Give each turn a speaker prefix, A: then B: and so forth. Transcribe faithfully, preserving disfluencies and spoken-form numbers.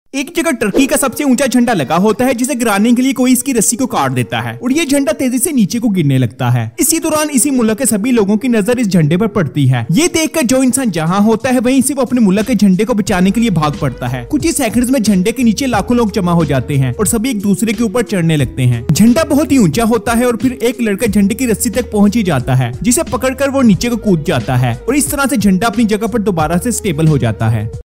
A: एक जगह टर्की का सबसे ऊंचा झंडा लगा होता है, जिसे गिराने के लिए कोई इसकी रस्सी को काट देता है और ये झंडा तेजी से नीचे को गिरने लगता है। इसी दौरान इसी मुल्क के सभी लोगों की नजर इस झंडे पर पड़ती है। ये देखकर जो इंसान जहाँ होता है वहीं से वो अपने मुल्क के झंडे को बचाने के लिए भाग पड़ता है। कुछ ही सेकंड्स में झंडे के नीचे लाखों लोग जमा हो जाते हैं और सभी एक दूसरे के ऊपर चढ़ने लगते हैं। झंडा बहुत ही ऊंचा होता है और फिर एक लड़का झंडे की रस्सी तक पहुंच ही जाता है, जिसे पकड़कर वो नीचे को कूद जाता है और इस तरह से झंडा अपनी जगह पर दोबारा से स्टेबल हो जाता है।